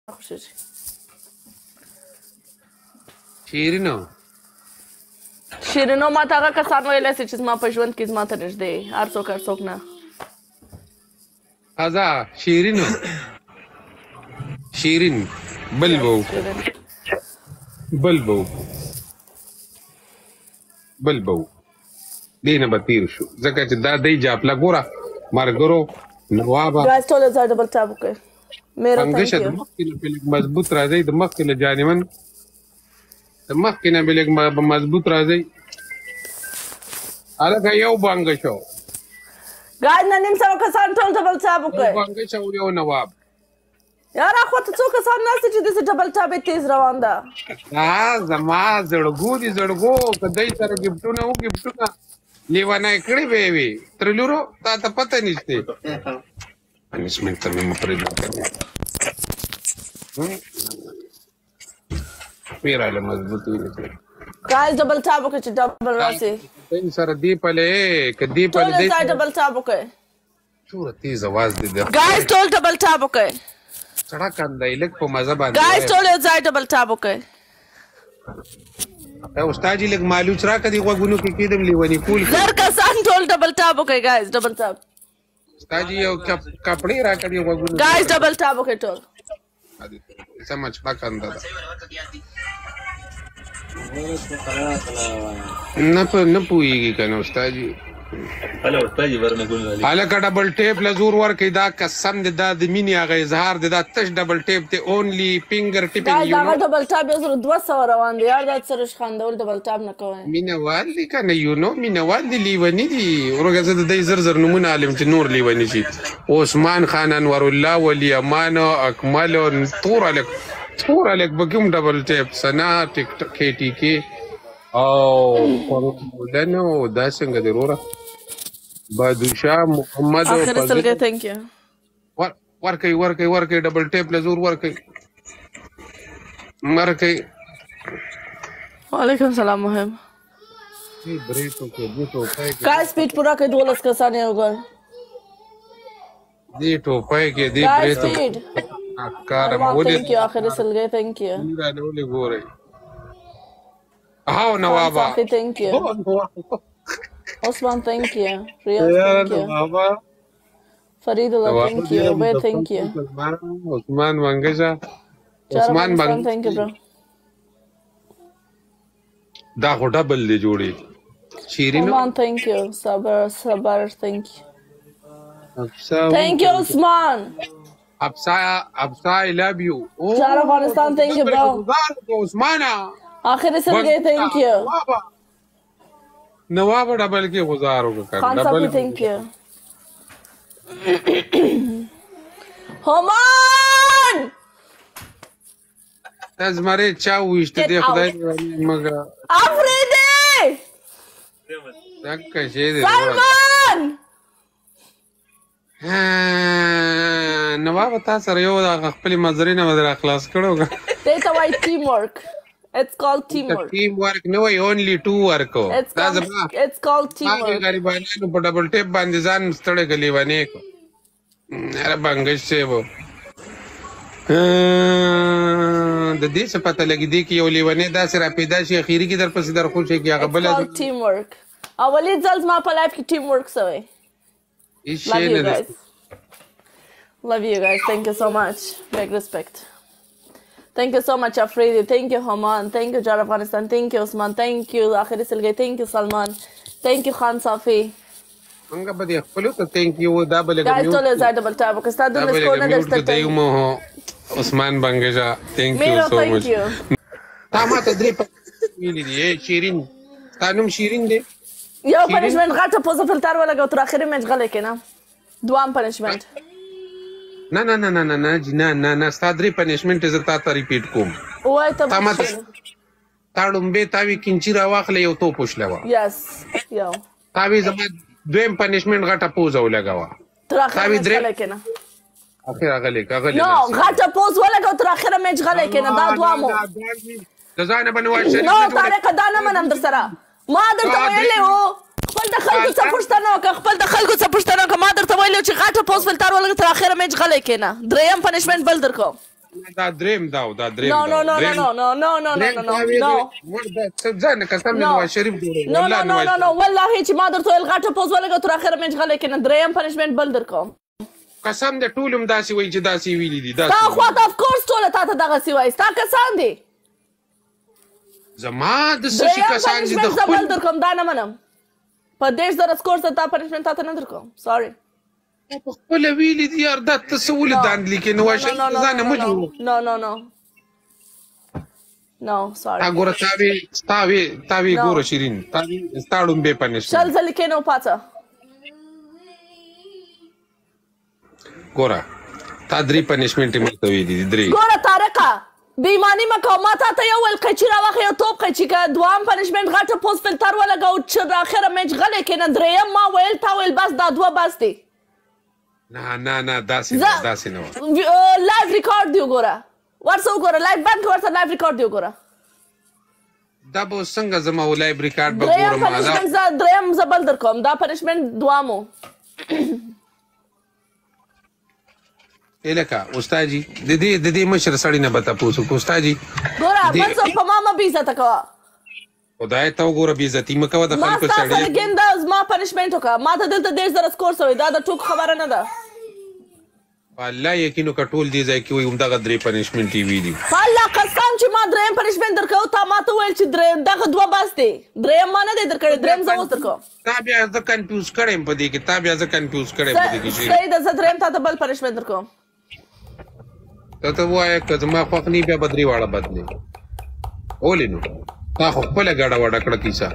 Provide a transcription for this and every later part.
خوښېږي. شیرینو ما ته هغه کسان ویلی سي چې زما په ژوند کې زما ته نږدې هر څوک نه. ازا شیرینو شیرین بل بو دینه به تیر شو ځکه چې دا دی جاپله ګوره مرګرو نوابه ګایز ټول ځای ډبل ټاپ وکړئ. میرا انګشه د مخکې نه به لږ مضبوط راځئ د مخکې له جانمن د مخکې نه به لږ مضبوط راځئ هلکه یو بانګشه ګایز نه نیم سوه کسان ټول ډبل ټاپ وکړئ. یو بانګشه او یو نواب یار اخواته څو کسان ناست چې داسې ډبل ټاپ یې تیز روان ده. زما زړګو دي زړګو که دی سره ګفټونه و ګفټونه لیونی کړی به یې وي تر لورو تا ته پته نشته پنشمنټ ته مې مه پرېږده پیراله مضبوط وي ګایز ډبل ټاپ وکړئ چې ډبل راسي. دی سره دی پلې که دی ټول پلې ځای ډبل ټاپ وکړئ. څومره تیز اواز دی ګایز ټول ډبل ټاپ وکړئ. سړک اندی لږ په مزه باندې ګایز ټول یو ځای ډبل ټاپ وکړئ. استاد جي لږ مالوچ راکړه دې غوږونو کې کېدم لیوني کول زر کسان ټول ډبل ټاپ وکړئ. ګایز ډبل ټاپ استاد جي یو کپړې راکړه دې غوږونو ګایز ډبل ټاپ وکړئ ټول. سمجھ پاکنده ده نه پوهېږي که نه استاد جي هلکه ډبل ټیپ له زور ورکوي دا قسم دی دا د مینې هغه اظهار دی دا تش ډبل ټیپ دی اونلی فینګر ټیپینګ ګایز هغه ډبل ټاپ 1200 روان دی یار دا سره خندول ډبل ټاپ نه کوئ. مینهوال دي که نه یونو مینهوال دي لیوني دي ورکه زه د دی زر نومونه علم چې نور لیوني شي عثمان خان انورالله ولی امان اکمل تور هلک به کوم ډبل ټیپ سنا کېټي کې او مولن او دا څنګه دی وروره بادشاه محمد آخر سلګی تھینک یو ورکوي ډبل ټیپ له زور ورکوي وعلیکم سلام مهم ګایز سپیډ پوره کړئ 12 کسان یې وګورئ. دې ټوپۍ کې دې بریتو کار مولې تھینک یو آخر سلګی تھینک یو رانولې ګورئ هاو نوابا تھینک یو عثمان thank you ریاض thank you فرید الله thank you عبید thank you عثمان منګشا عثمان thank you bro دا خو ډبل دی جوړي شیرینو عثمان thank you صبر thank you عثمان ابسا I love you شهر افغانستان thank you bro عثمان آخر سلګی thank you نواب ډبل کې غزار وکړ خان صاحب thank you همان تزمره چا وشته دی خدای مګه افریدی دکه شه دی سلمان نواب تاسو سره یو د خپل مزرینه مدر اخلاص کړو ته ته وای ټیم ورک It's called teamwork. Teamwork no way only two work. It's called teamwork. غریبانو په ډبل ټیپ باندې ځان ستړی کلی ونه کو. اره بنګش شه وو. د دې څه پته لګی دی کې یو لیونه دا سره پیدا شي اخیری کې در پسې در خوشي کې هغه بل. It's called teamwork. اولي ځل ما په لایف کې teamwork سوی. Love you guys. Thank you so much. Big respect. Thank you so much, Afridi. Thank you, Haman. Thank you, Jar Afghanistan. Thank you, Usman. Thank you, Akhiri Silgay. Thank you, Salman. Thank you, Khan Safi. Anga badi khpalo to thank you double guys tole za double tap because that the score na the day mo Usman Bangeja. Thank you so much. Tama ta drip mili di Shirin. Tanum Shirin de. Yo punishment غلطه پوزه فلتر ولا go تر اخر میچ غلط کنه. دوام punishment. نه ستادري پنیشمنت زه تا ته ریپیټ کوم وای ته تاړم به تاوی کینچی را واخلې یو تو پوښ لوا یس یو تاوی زما دویم پنیشمنت غټه پوز ولګوا تر اخر میچ غلط کنه اخر غلط نو غټه پوز ولګو تر اخر میچ غلط کنه دا دوامو ځان بنوای شي نو طارق دا نه منم در سره ما درته ویلې وو خپل د خلکو څخه پوښتنه وکړه ما درته ویلې چې غټه پوز فلتر ولګو تر اخره میچ غلې کېنه دریم پنیشمنت بل درکو دا دریم داو دا دریم No, no, داو no, no, no, no, no, no, no, no, no. ځان قسم مې نواز شریف جوړوي No, no, no, no, no, والله چې ما درته ویل غټه پوز ولګه تر اخره مې غلی کېنه دریم پنشمنټ بل در کوم قسم دې ټول هم داسې وایي چې داسې ویلي دي تا خواته اف کورس ټوله تا ته دغسې وایي ستا کسان دي زما د څه شي کسان دي د دریم پنشمنټ زه خپل بل در کوم دا نه منم په 10,000 سکور ته تا پنشمنټ تا ته نه در کوم سوري په خپله ویلي دي یار دا ته څه ولې داند لیکې نواز شریف ځانه مه جوړوه No, no, no. No, sorry. تا ګوره تا وی ګوره شیرین ستا ړومبې پنشمنټ شل ځلې کېنه وپاڅه ګوره تا درې پنشمنټ یې ماته ویلي دي درې ګوره طارقه بېایماني مه کوه ما تا ته یو ویل قیچي راواخې یو توپ قیچي که دوهم پنشمنټ غټه پوست فلټر ولګوه چې د اخره میچ غلی کېنه دریم ما ویل تا ویل بس دا دوه بس دی نه داسې نه وه لایف ریکارډ دی وګوره ورسه وګوره لایف بند کړه ورسه لایف ریکارډ دی وګوره دا به اوس څنګه زما و لایف ریکارډ به ګورم دریم زه بل در کوم دا پنشمنټ دوهم و لکه استاد جي د دې مشر سړي نه به تپوس وکړو استاد جي ګوره بل څوک په ما مه بېعزته کوه خدای ته وګوره بېعزتي مه کوه د ما خلکو ستا سره سړی ګینده زما پنشمنټ وکړه ما ته دلته 10,000 سکور سوی دا د ټوکو خبره نه ده الله یقین وکړه ټول دې ځای کې وایي همدغه درې پنشمنټ یې ویلي په الله قسم چې ما دریم پنشمنټ درکوو تا ما ته وویل چې دغه دوه بس دی دریم ما نه دی درکړی دریم زه اوس درکوم تا بیا زه کنفیوز کړی یم په دې کې تا بیا زه کنفیوز کړی یم په دې کې شیرین صحیح ده زه دریم تا ته بل پنشمنټ درکوم ته ووایه که زما خوښ نه وي بیا به درې واړه بدلې ولې نو تا خو خپله ګډه وډه کړه کیسه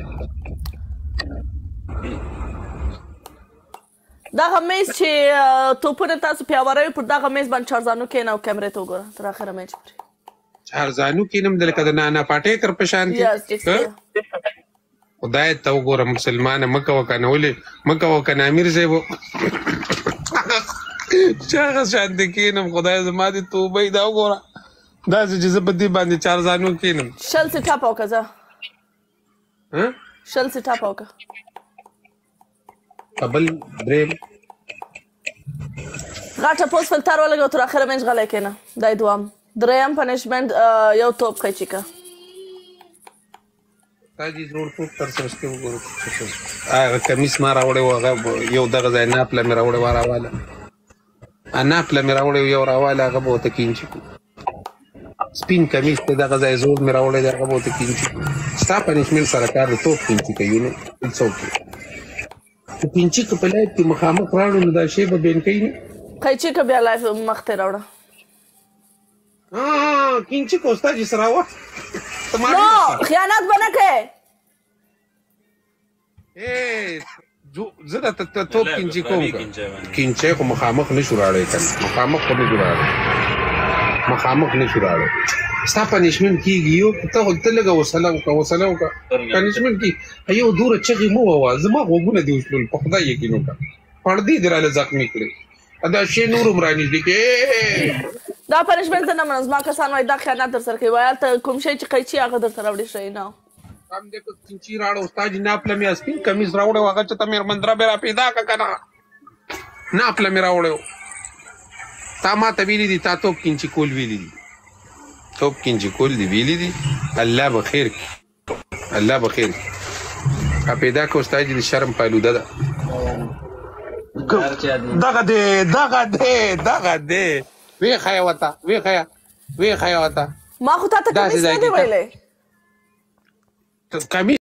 دغه میز چې توپونه تاسو پیاوروي پر دغه میز باندې چارزانو کښېنه او کیمرې ته وګوره تر اخره میچ پورې چارزانو کښېنم د لکه د نانا پاټیکر په شان کې خدای ته وګوره مسلمانه مه کوه که نه ولې مه کوه که نه امیر صاحب چې هغه شان دې کښېنم خدای زما دې توبه دا وګوره داسې چې زه په دې باندې چارزانو کښېنم شل سټاپ وکړه زه شل سټاپ وکړه بل دریم غټه پوست فلټر ولګوه تر اخره میچ غلی کېنه دا یې دوهم دریم پنشمنټ یو توپ قیچي که تا جي زوړ توپ تر سرسکې وګورو هغه کمیس ما راوړی و هغه یو دغه ځای ناپله مې راوړی و راواله ناپله مې راوړی یو راواله هغه به ورته کینچي کړو سپین کمیس ته دغه ځای زوړ مې راوړی دی هغه به ورته کینچي کړو ستا پنشمنټ سره کار د توپ کینچي کوي نو څوک که پینچي که په لایف کې مخامخ راوړو نو دا شی به بین کوي نه قیچي که بیا لایف مخ ته راوړه کینچي که استاد جي سره وه نو خیانت به نه کوې زه درته توپ کینچي کوم که کینچی خو مخامخ نه شو راوړی که نه مخامخ خو نه شو راوړی مخامخ نه شو راوړی ستا پنشمنټ کېږي یو ته لږه حوصله وکړه پنشمنټ کېږي یو دوره چغې مه ووه زما غوږونه دې وشلول په خدای یقین وکړه پړدې دې راله زخمي کړې دا شی نور هم رانږدې کړې دا پنشمنټ زه نه منم زما کسان وایي دا خیانت در سره کوي وایي هلته کوم شی چې قیچي هغه درته راوړي شی نه هم دې که کینچي راوړه استاد جي ناپله مې سپین کمیس راوړی و هغه چې ته مېرمندره مې را پیدا کړه که نه ناپله مې راوړی و تا ما ته ویلي دي تا توپ کینچي کول ویلي دي توپ کینچي کول دي ویلي دي الله به خیر کړي الله به خیر کړي را پیدا کړه استاد جي د شرم پالوده ده دغه دی وی خیا وته ما خو تا ته کمیس نه دی ویلی کمیس